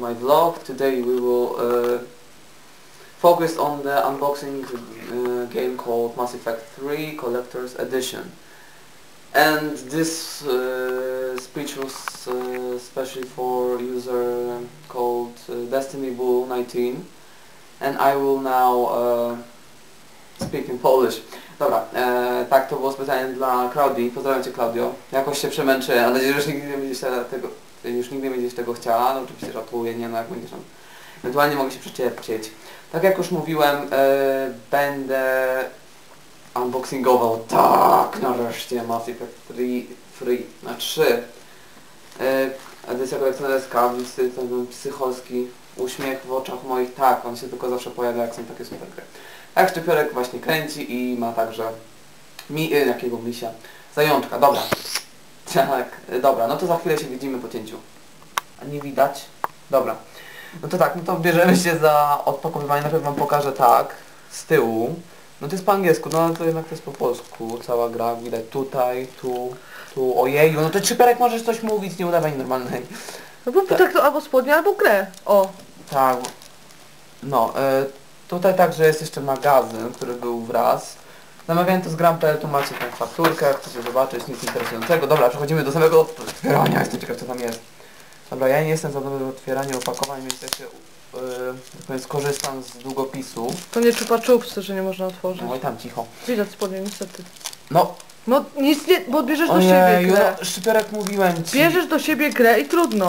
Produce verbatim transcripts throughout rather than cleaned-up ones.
my vlog. Today we will uh, focus on the unboxing uh, game called Mass Effect three Collector's Edition. And this uh, speech was uh, especially for user called uh, Destiny Bull nineteen, and I will now uh, speak in Polish. Dobra, e, tak, to było specjalnie dla Klaudii. Pozdrawiam Cię, Klaudio. Jakoś się przemęczę, mam nadzieję, że już nigdy nie będziesz tego, już nigdy nie będziesz tego chciała, no oczywiście żartuję, nie no, jak będziesz tam. Ewentualnie mogę się przecierpieć. Tak jak już mówiłem, e, będę unboxingował, tak, nareszcie, Mass Effect trzy, Free, na trzy. E, edycja kolekcjonerska, ten psycholski uśmiech w oczach moich, tak, on się tylko zawsze pojawia, jak są takie super gry. Tak, szczypiorek właśnie kręci i ma także mi, y, jakiego misia, zajączka, dobra. Tak, y, dobra, no to za chwilę się widzimy po cięciu. A nie widać? Dobra. No to tak, no to bierzemy się za odpakowywanie, najpierw wam pokażę tak, z tyłu. No to jest po angielsku, no to jednak to jest po polsku, cała gra, widać tutaj, tu, tu, ojeju, no to szczypiorek możesz coś mówić, nie udawaj normalnej. No bo tak to albo spodnie, albo grę, o. Tak, no, y, tutaj także jest jeszcze magazyn, który był wraz. Zamawiałem to z Grampel, tu macie tę fakturkę, jak chcecie zobaczyć, nic interesującego. Dobra, przechodzimy do samego otwierania, jestem ciekaw, co tam jest. Dobra, ja nie jestem za dobry w otwieraniu opakowań, więc ja się yy, skorzystam z długopisu. To nie czupa czupsy, że nie można otworzyć. No i tam cicho. Widać spodnie, niestety. No. No nic nie, bo bierzesz do Ojej, siebie grę. No, szczypiorek mówiłem ci. Bierzesz do siebie grę i trudno.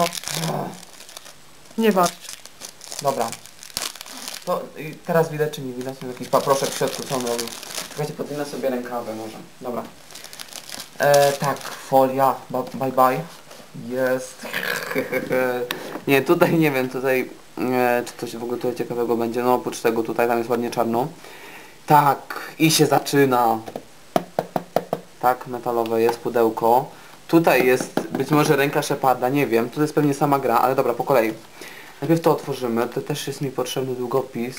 Nie warto. Dobra. To i teraz widać, czy nie widać, jest jakiś paproszek w środku, co on robił. Czekajcie, podwinę sobie rękawę może. Dobra. E, tak, folia, ba, bye bye. Jest. Nie, tutaj nie wiem, tutaj e, czy coś w ogóle tutaj ciekawego będzie, no oprócz tego tutaj, tam jest ładnie czarno. Tak, i się zaczyna. Tak, metalowe jest pudełko. Tutaj jest być może ręka Sheparda, nie wiem, to jest pewnie sama gra, ale dobra, po kolei. Najpierw to otworzymy, to też jest mi potrzebny długopis.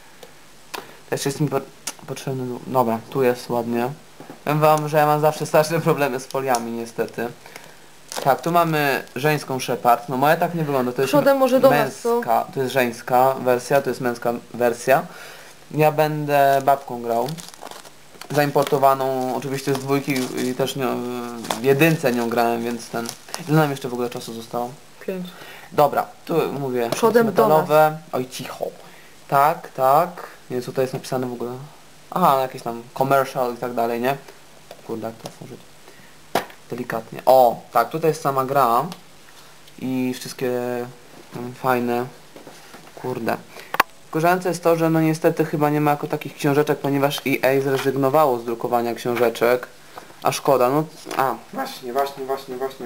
Też jest mi po potrzebny... Dobra, tu jest ładnie. Powiem wam, że ja mam zawsze straszne problemy z foliami niestety. Tak, tu mamy żeńską Shepard. No moja tak nie wygląda, to jest Przodem może do męska, nas, to jest żeńska wersja, to jest męska wersja. Ja będę babką grał. Zaimportowaną oczywiście z dwójki i też nie, w jedynce nią grałem, więc ten... Ile nam jeszcze w ogóle czasu zostało? Pięć. Dobra, tu mówię, przodem metalowe. Oj, cicho. Tak, tak. Nie, co to jest napisane w ogóle? Aha, jakieś tam commercial i tak dalej, nie? Kurde, jak to otworzyć? Delikatnie. O, tak, tutaj jest sama gra. I wszystkie um, fajne. Kurde. Wkurzające jest to, że no niestety chyba nie ma jako takich książeczek, ponieważ E A zrezygnowało z drukowania książeczek. A szkoda, no... A, właśnie, właśnie, właśnie, właśnie.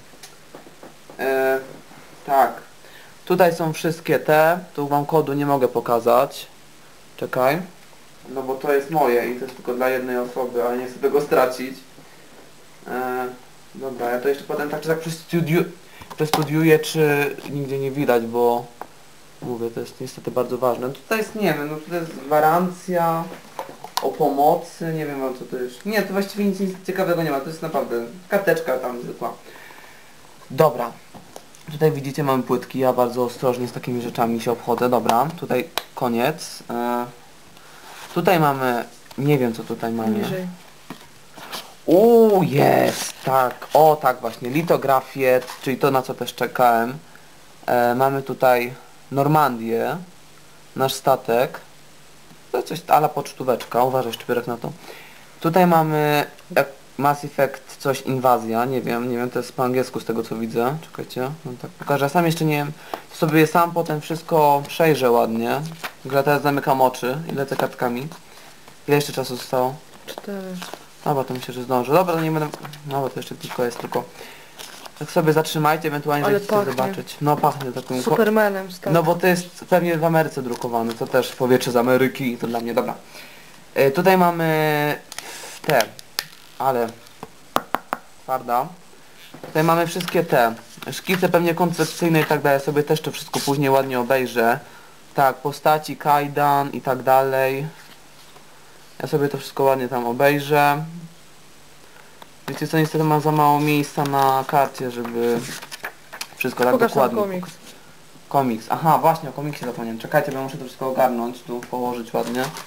E, tak. Tutaj są wszystkie te. Tu wam kodu nie mogę pokazać. Czekaj. No bo to jest moje i to jest tylko dla jednej osoby, ale nie chcę tego stracić. E, dobra, ja to jeszcze potem tak czy tak przestudiu przestudiuję, czy nigdzie nie widać, bo mówię, to jest niestety bardzo ważne. Tutaj jest, nie wiem, no tutaj jest gwarancja o pomocy, nie wiem o co to jest. Nie, to właściwie nic, nic ciekawego nie ma, to jest naprawdę karteczka tam zwykła. Dobra. Tutaj widzicie, mamy płytki, ja bardzo ostrożnie z takimi rzeczami się obchodzę. Dobra, tutaj koniec. E, tutaj mamy, nie wiem co tutaj mamy. Niżej. Uuu, jest, tak, o tak właśnie, litografię, czyli to na co też czekałem. E, mamy tutaj Normandię, nasz statek. To coś ala pocztóweczka, uważaj szczypiorek na to. Tutaj mamy jak Mass Effect coś inwazja, nie wiem, nie wiem, to jest po angielsku z tego co widzę. Czekajcie, no tak pokażę, sam jeszcze nie wiem, to sobie sam potem wszystko przejrzę ładnie. Gra teraz zamykam oczy i lecę kartkami. Ile jeszcze czasu zostało? Cztery. Dobra, to myślę, że zdążę. Dobra, to nie będę... No bo to jeszcze tylko jest, tylko... Tak sobie zatrzymajcie, ewentualnie, że chcecie zobaczyć. No pachnie taką... Supermanem stary. No bo to jest pewnie w Ameryce drukowany, to też powietrze z Ameryki, to dla mnie, dobra. E, tutaj mamy te, ale twarda. Tutaj mamy wszystkie te szkice pewnie koncepcyjne i tak dalej, sobie też to wszystko później ładnie obejrzę. Tak, postaci, kajdan i tak dalej. Ja sobie to wszystko ładnie tam obejrzę. Wiecie co, niestety mam za mało miejsca na karcie, żeby wszystko tak Pokaż dokładnie komiks. komiks. Aha, właśnie o komiksie zapomniałem. Czekajcie, bo ja muszę to wszystko ogarnąć, tu położyć ładnie. E,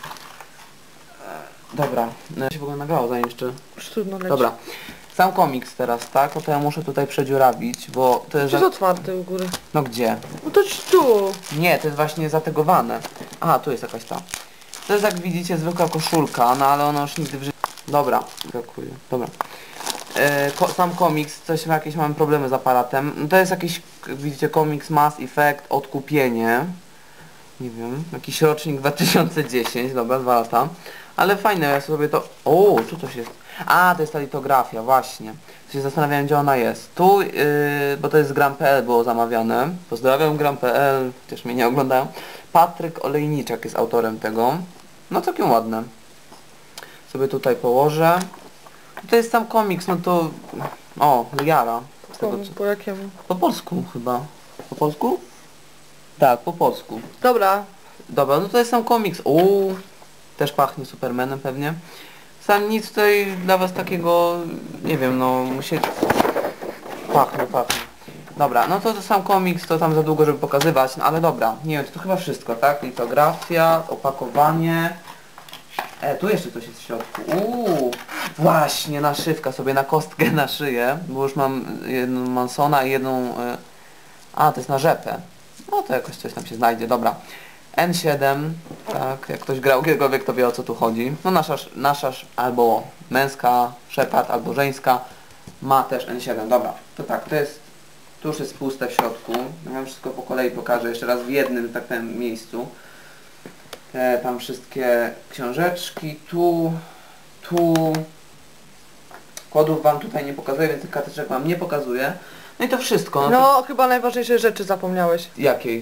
Dobra, no, się w ogóle nagrało zanim jeszcze. Już trudno leci. Dobra. Sam komiks teraz, tak? O to ja muszę tutaj przedziurawić, bo to jest... Jest Za... otwarty u góry. No gdzie? No to ci tu. Nie, to jest właśnie zategowane. Aha, tu jest jakaś ta. To jest, jak widzicie, zwykła koszulka, no ale ona już nigdy w życiu... Dobra, brakuje. Dobra. E, ko sam komiks, coś jakieś mamy problemy z aparatem. No to jest jakiś, jak widzicie, komiks Mass Effect Odkupienie. Nie wiem, jakiś rocznik dwa tysiące dziesięć, dobra, dwa lata. Ale fajne, ja sobie to... O, co to się jest? A, to jest ta litografia, właśnie. To się zastanawiałem, gdzie ona jest. Tu, yy, bo to jest z gram kropka p l było zamawiane. Pozdrawiam gram kropka p l, też mnie nie oglądają. Patryk Olejniczak jest autorem tego. No całkiem ładne. Sobie tutaj położę. To jest sam komiks, no to... O, Jara. Z tego, Po, co... po jakiemu? Po polsku chyba. Po polsku? Tak, po polsku. Dobra. Dobra, no to jest sam komiks. Uuu, też pachnie Supermanem pewnie. Sam nic tutaj dla was takiego, nie wiem, no musicie... Pachnie, pachnie. Dobra, no to, to sam komiks, to tam za długo, żeby pokazywać, no ale dobra, nie wiem, to chyba wszystko, tak? Litografia, opakowanie... E, tu jeszcze coś jest w środku. Uuu, właśnie, naszywka sobie na kostkę na szyję, bo już mam jedną Mansona i jedną... Y... A, to jest na rzepę. No to jakoś coś tam się znajdzie, dobra. N siedem, tak, jak ktoś grał kiedykolwiek, to wie, o co tu chodzi. No nasza, nasza albo męska Shepard, albo żeńska ma też N siedem, dobra. To tak, to jest, tu już jest puste w środku. Ja wam wszystko po kolei pokażę jeszcze raz w jednym, tak powiem, miejscu. Te, tam wszystkie książeczki, tu, tu. Kodów wam tutaj nie pokazuję, więc tych karteczek wam nie pokazuję. No i to wszystko. No, No, to... chyba najważniejsze rzeczy zapomniałeś. Jakiej?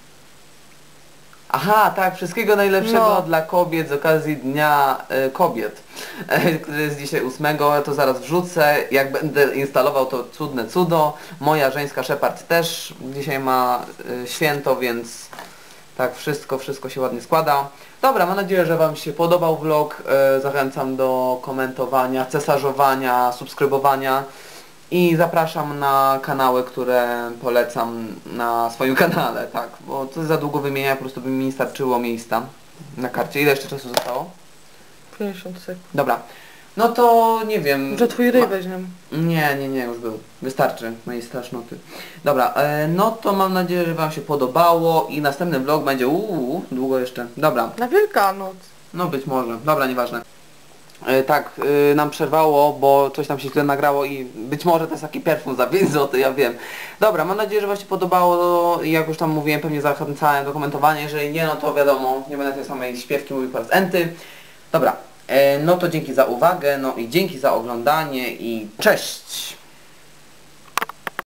Aha, tak, wszystkiego najlepszego No. dla kobiet z okazji Dnia e, Kobiet, e, który jest dzisiaj ósmego, ja to zaraz wrzucę, jak będę instalował to cudne cudo. Moja żeńska Shepard też dzisiaj ma e, święto, więc tak wszystko, wszystko się ładnie składa. Dobra, mam nadzieję, że wam się podobał vlog, e, zachęcam do komentowania, cesarzowania, subskrybowania. I zapraszam na kanały, które polecam na swoim kanale, tak, bo to za długo wymienia, po prostu by mi nie starczyło miejsca na karcie. Ile jeszcze czasu zostało? pięćdziesiąt sekund. Dobra, no to nie wiem... Może twój ryj ma... weźmiemy. Nie, nie, nie, już był. Wystarczy mojej strasznoty. Dobra, e, no to mam nadzieję, że wam się podobało i następny vlog będzie, uuu, długo jeszcze. Dobra, Na Wielkanoc. no być może, dobra, nieważne. E, tak, e, nam przerwało, bo coś tam się źle nagrało i być może to jest taki perfum za pięć złotych, ja wiem. Dobra, mam nadzieję, że wam się podobało, jak już tam mówiłem, pewnie zachęcałem do komentowania, jeżeli nie, no to wiadomo, nie będę tej samej śpiewki mówił po raz enty. Dobra, e, no to dzięki za uwagę, no i dzięki za oglądanie i cześć!